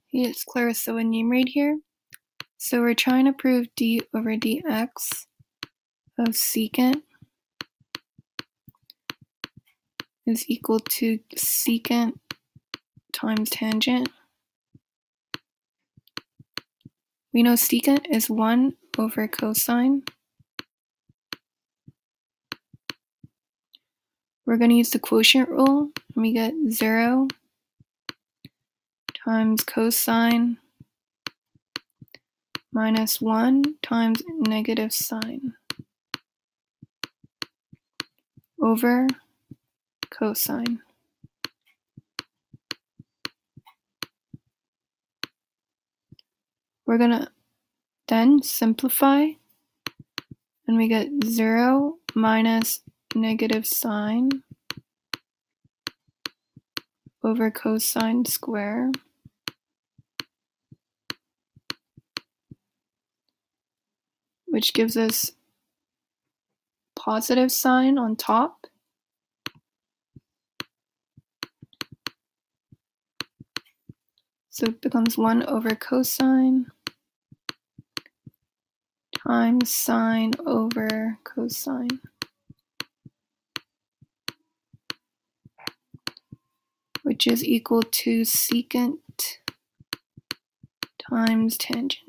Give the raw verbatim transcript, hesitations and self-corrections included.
Hey, it's Clarissa with Numeraid here. So we're trying to prove d over dx of secant is equal to secant times tangent. We know secant is one over cosine. We're going to use the quotient rule, and we get zero times cosine minus one times negative sine over cosine. We're going to then simplify, and we get zero minus negative sine over cosine square which gives us positive sign on top. So it becomes one over cosine times sine over cosine, which is equal to secant times tangent.